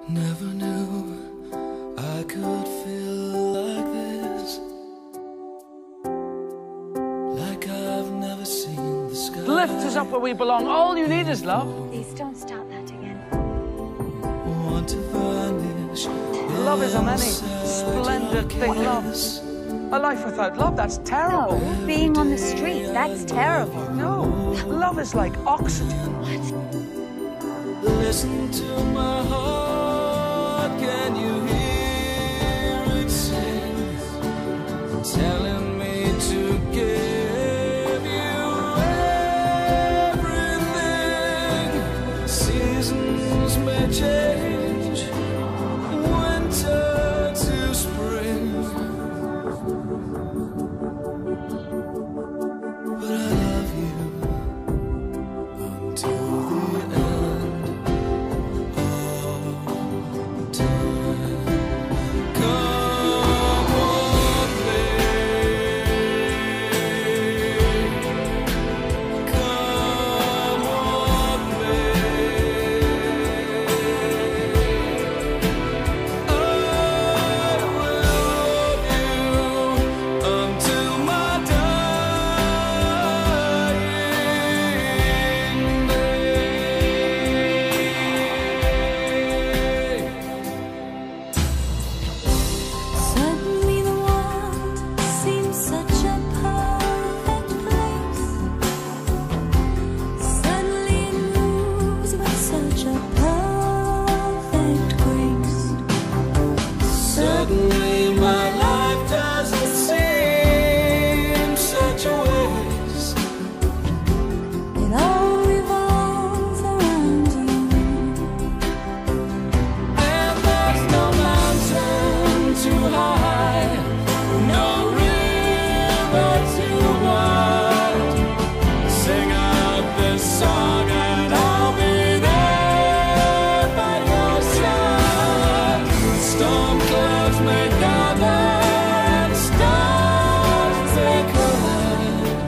Never knew I could feel like this, like I've never seen the sky. Lift us up where we belong. All you need is love. Please don't start that again. Want to vanish. Love is a many splendid thing. Love. A life without love, that's terrible. No, being on the street, that's terrible. No, love is like oxygen. Listen to my heart, can you hear it sing? Telling me to give you everything. Seasons may change, winter to spring, but I love you until the end. Suddenly my life doesn't seem such a waste. It all revolves around you, And there's no mountain too high, no river too wide. Sing out this song and I'll be there by your side. Storm clouds may gather and stars may collide,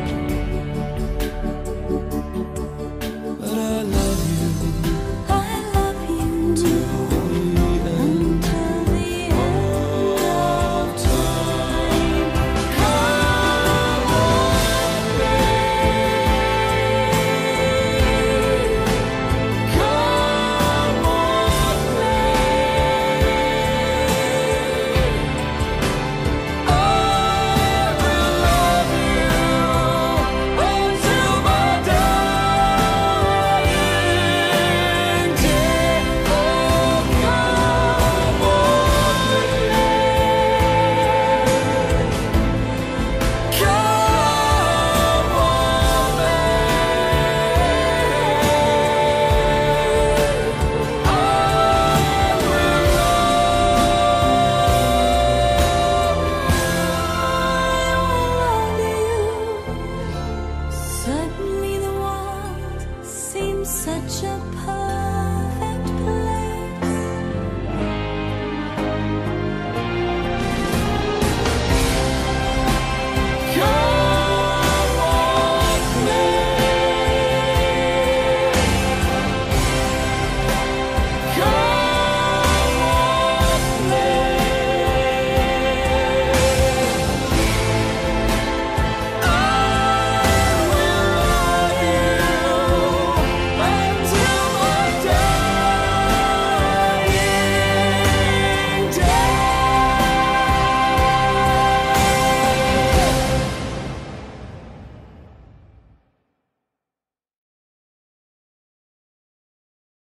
but I love you till the end of time. Come on, babe. Come on, babe. I will love you until my dying day. Oh, come on, babe. Come on, Suddenly the world seems such a